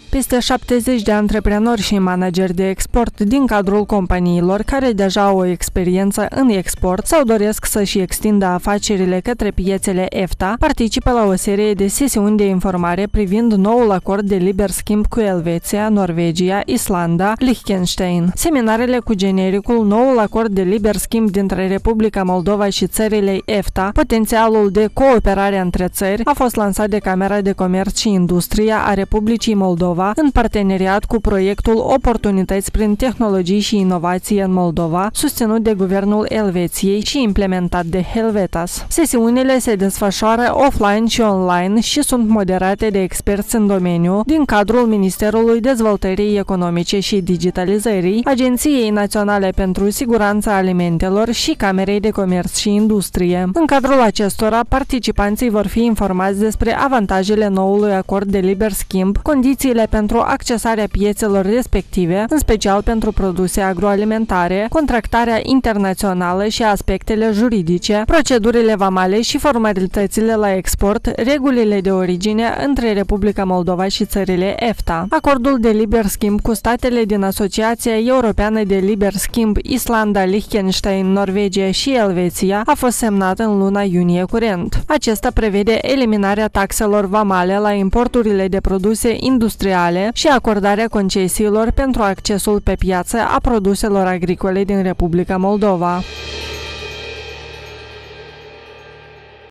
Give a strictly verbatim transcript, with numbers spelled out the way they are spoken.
Peste șaptezeci de antreprenori și manageri de export din cadrul companiilor care deja au o experiență în export sau doresc să-și extindă afacerile către piețele EFTA participă la o serie de sesiuni de informare privind noul acord de liber schimb cu Elveția, Norvegia, Islanda, Liechtenstein. Seminarele cu genericul noul acord de liber schimb dintre Republica Moldova și țările EFTA, potențialul de cooperare între țări, a fost lansat de Camera de Comerț și Industria a Republicii Moldova în parteneriat cu proiectul Oportunități prin tehnologii și inovație în Moldova, susținut de Guvernul Elveției și implementat de Helvetas. Sesiunile se desfășoară offline și online și sunt moderate de experți în domeniu din cadrul Ministerului Dezvoltării Economice și Digitalizării, Agenției Naționale pentru Siguranța Alimentelor și Camerei de Comerț și Industrie. În cadrul acestora, participanții vor fi informați despre avantajele noului acord de liber schimb, condițiile pentru accesarea piețelor respective, în special pentru produse agroalimentare, contractarea internațională și aspectele juridice, procedurile vamale și formalitățile la export, regulile de origine între Republica Moldova și țările EFTA. Acordul de liber schimb cu statele din Asociația Europeană de Liber Schimb Islanda, Liechtenstein, Norvegia și Elveția a fost semnat în luna iunie curent. Acesta prevede eliminarea taxelor vamale la importurile de produse industriale și acordarea concesiilor pentru accesul pe piață a produselor agricole din Republica Moldova.